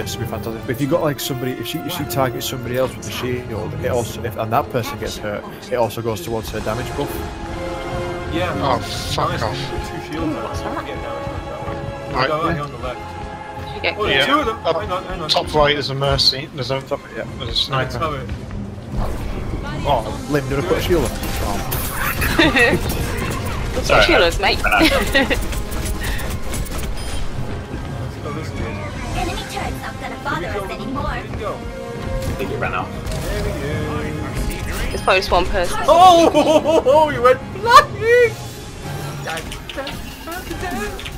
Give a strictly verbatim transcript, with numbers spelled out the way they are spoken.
rates to be fantastic. But if you got like somebody, if she if she targets somebody else with the shield, it also if and that person gets hurt, it also goes towards her damage buff. Yeah. Oh, fuck nice. off. Two shields. What's that? Get damage that way. Right. Go right here on the left. Get Oh, yeah. two of them. Up, hang on, hang on. top right is a mercy. There's a top. Yeah. There's a Right, sniper. cover it. Oh, Lim, did I put a shield on? Oh. What's your shields, mate? Let's go this way. Enemy turret's not gonna bother us anymore. There we go. I think it ran out. There we go. It's probably just one person. Oh, you went flying!